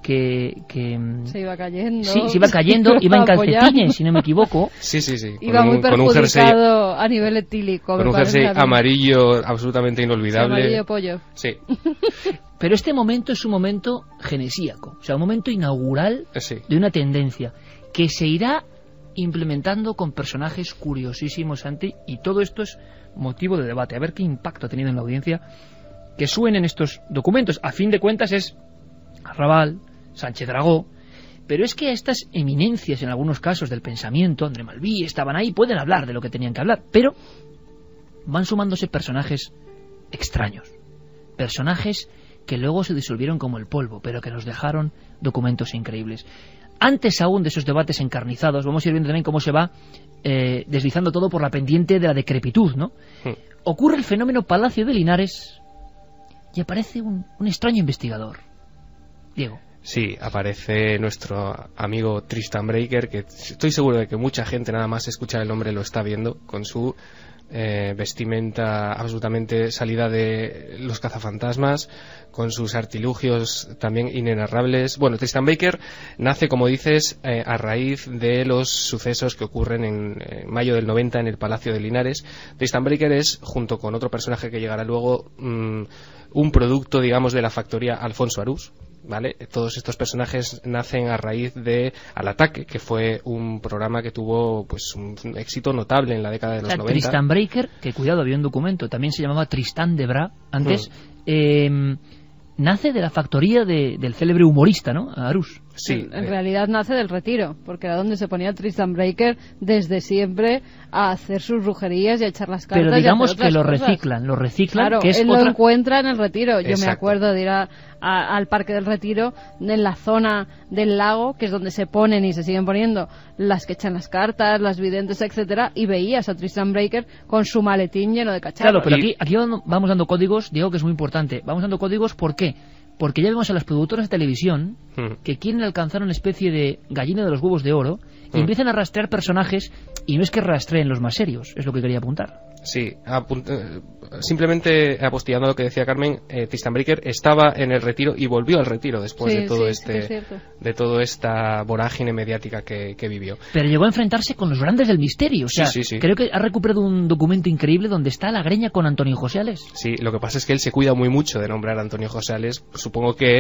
se iba cayendo. Sí, se iba cayendo, iba en calcetines, si no me equivoco. Sí. Iba muy perjudicado a nivel etílico. Con un jersey amarillo absolutamente inolvidable. Amarillo pollo. Sí. Pero este momento es un momento genesíaco, o sea, un momento inaugural de una tendencia que se irá implementando con personajes curiosísimos, Santi, y todo esto es motivo de debate. A ver qué impacto ha tenido en la audiencia que suenen estos documentos. A fin de cuentas es Arrabal, Sánchez Dragó, pero es que a estas eminencias, en algunos casos del pensamiento, André Malví, estaban ahí, pueden hablar de lo que tenían que hablar, pero van sumándose personajes extraños, personajes que luego se disolvieron como el polvo, pero que nos dejaron documentos increíbles. Antes aún de esos debates encarnizados, vamos a ir viendo también cómo se va deslizando todo por la pendiente de la decrepitud, ¿no? Ocurre el fenómeno Palacio de Linares y aparece un extraño investigador. Diego. Sí, aparece nuestro amigo Tristan Breaker, que estoy seguro de que mucha gente nada más escuchar el nombre lo está viendo, con su vestimenta absolutamente salida de los cazafantasmas, con sus artilugios también inenarrables. Bueno, Tristan Baker nace, como dices, a raíz de los sucesos que ocurren en mayo del 90 en el Palacio de Linares. Tristan Baker es, junto con otro personaje que llegará luego, un producto, digamos, de la factoría Alfonso Arús, ¿vale? Todos estos personajes nacen a raíz de Al Ataque, que fue un programa que tuvo pues un éxito notable en la década de los 90. Tristan Breaker, que cuidado, había un documento, también se llamaba Tristan de Bra antes, nace de la factoría del célebre humorista, ¿no? Arús. Sí. En realidad nace del Retiro, porque era donde se ponía Tristan Breaker desde siempre a hacer sus brujerías y a echar las cartas. Pero digamos que lo cosas. reciclan, claro, que es él lo encuentra en el Retiro. Yo Exacto. me acuerdo de ir al Parque del Retiro, en la zona del lago, que es donde se ponen y se siguen poniendo las que echan las cartas, las videntes, etcétera, y veías a Tristan Breaker con su maletín lleno de cacharros. Claro, pero aquí vamos dando códigos, Diego, que es muy importante. Vamos dando códigos, ¿por qué? Porque ya vemos a las productoras de televisión que quieren alcanzar una especie de gallina de los huevos de oro y empiezan a rastrear personajes, y no es que rastreen los más serios, es lo que quería apuntar. Sí, simplemente apostillando lo que decía Carmen, Tristan Breaker estaba en el Retiro y volvió al Retiro después de toda esta vorágine mediática que vivió. Pero llegó a enfrentarse con los grandes del misterio, o sea, sí. Creo que ha recuperado un documento increíble donde está la greña con Antonio José Ales. Sí, lo que pasa es que él se cuida muy mucho de nombrar a Antonio José Ales. Supongo que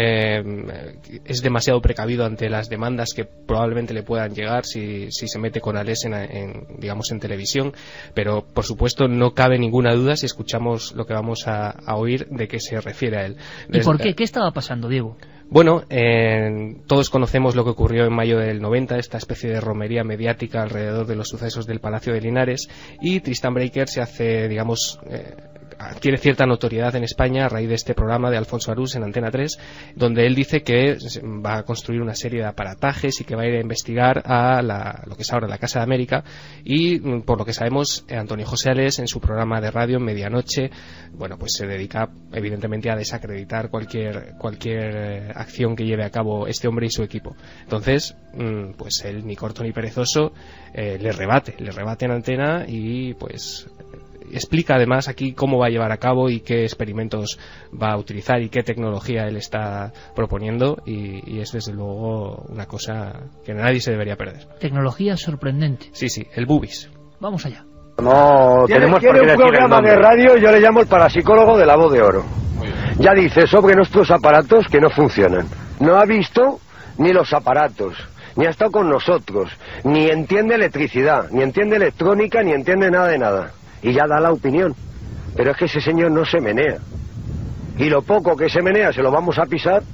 es demasiado precavido ante las demandas que probablemente le puedan llegar si se mete con Ales digamos en televisión, pero por supuesto no cabe ninguna duda si escuchamos lo que vamos a oír de qué se refiere a él. ¿Y por qué? ¿Qué estaba pasando, Diego? Bueno, todos conocemos lo que ocurrió en mayo del 90, esta especie de romería mediática alrededor de los sucesos del Palacio de Linares, y Tristan Breaker se hace, digamos, adquiere cierta notoriedad en España a raíz de este programa de Alfonso Arús en Antena 3, donde él dice que va a construir una serie de aparatajes y que va a ir a investigar a lo que es ahora la Casa de América, y por lo que sabemos, Antonio José Alés, en su programa de radio en Medianoche, bueno, pues se dedica evidentemente a desacreditar cualquier acción que lleve a cabo este hombre y su equipo. Entonces, pues él, ni corto ni perezoso, le rebate en antena y pues explica además aquí cómo va a llevar a cabo y qué experimentos va a utilizar y qué tecnología él está proponiendo, y es desde luego una cosa que nadie se debería perder. Tecnología sorprendente. Sí, el Bubis. Vamos allá. No tenemos por qué decir un programa de radio, yo le llamo el parapsicólogo de la voz de oro. Ya dice sobre nuestros aparatos que no funcionan. No ha visto ni los aparatos, ni ha estado con nosotros, ni entiende electricidad, ni entiende electrónica, ni entiende nada de nada. Y ya da la opinión. Pero es que ese señor no se menea. Y lo poco que se menea se lo vamos a pisar,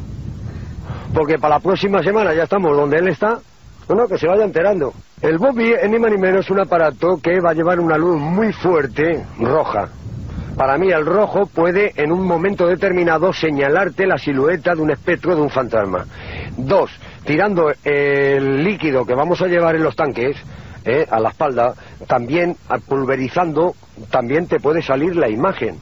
porque para la próxima semana ya estamos donde él está. Bueno, que se vaya enterando. El Bobby es ni más ni menos un aparato que va a llevar una luz muy fuerte, roja. Para mí el rojo puede en un momento determinado señalarte la silueta de un espectro, de un fantasma. 2, tirando el líquido que vamos a llevar en los tanques a la espalda, también pulverizando, también te puede salir la imagen.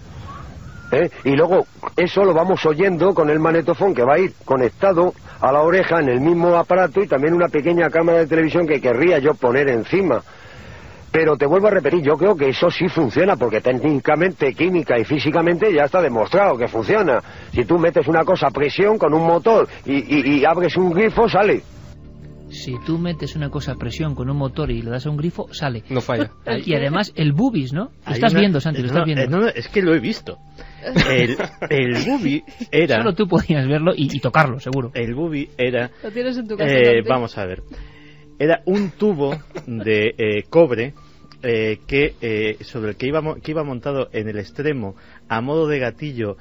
Y luego eso lo vamos oyendo con el magnetofón, que va a ir conectado a la oreja en el mismo aparato, y también una pequeña cámara de televisión que querría yo poner encima. Pero te vuelvo a repetir, yo creo que eso sí funciona, porque técnicamente, química y físicamente ya está demostrado que funciona. Si tú metes una cosa a presión con un motor y abres un grifo, sale. Si tú metes una cosa a presión con un motor y le das a un grifo, sale. No falla. Y además el Bubis, ¿no? Lo estás viendo, Santi, lo estás viendo. No, es que lo he visto. El Bubi era... Solo tú podías verlo y tocarlo, seguro. El Bubi era... Lo tienes en tu casa. Vamos a ver. Era un tubo de cobre sobre el que iba montado en el extremo, a modo de gatillo,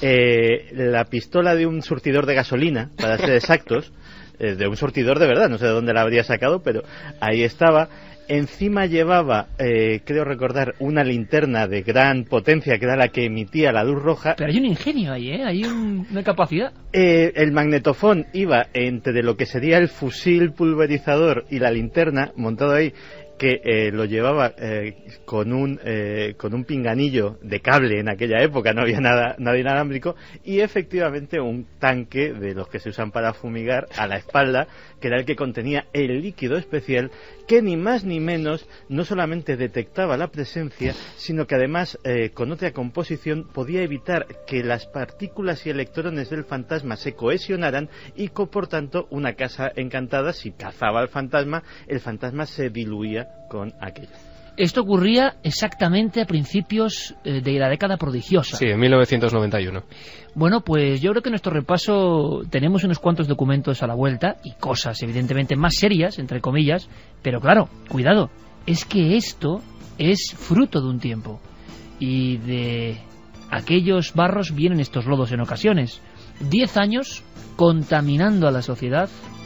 la pistola de un surtidor de gasolina, para ser exactos, de un surtidor de verdad, no sé de dónde la habría sacado, pero ahí estaba. Encima llevaba, creo recordar, una linterna de gran potencia, que era la que emitía la luz roja. Pero hay un ingenio ahí, hay una capacidad. El magnetofón iba entre lo que sería el fusil pulverizador y la linterna, montado ahí, que lo llevaba con un pinganillo de cable. En aquella época no había nada inalámbrico, y efectivamente un tanque de los que se usan para fumigar a la espalda, que era el que contenía el líquido especial que ni más ni menos no solamente detectaba la presencia, sino que además con otra composición podía evitar que las partículas y electrones del fantasma se cohesionaran, y por tanto una casa encantada, si cazaba al fantasma, el fantasma se diluía con aquello. Esto ocurría exactamente a principios de la década prodigiosa. Sí, en 1991. Bueno, pues yo creo que en nuestro repaso tenemos unos cuantos documentos a la vuelta, y cosas evidentemente más serias, entre comillas, pero claro, cuidado, es que esto es fruto de un tiempo, y de aquellos barros vienen estos lodos en ocasiones. 10 años contaminando a la sociedad,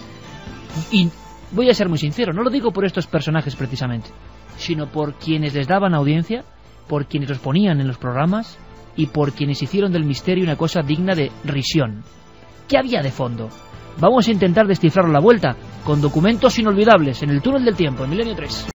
y voy a ser muy sincero, no lo digo por estos personajes precisamente, sino por quienes les daban audiencia, por quienes los ponían en los programas y por quienes hicieron del misterio una cosa digna de risión. ¿Qué había de fondo? Vamos a intentar descifrarlo a la vuelta con documentos inolvidables en el túnel del tiempo, en Milenio 3.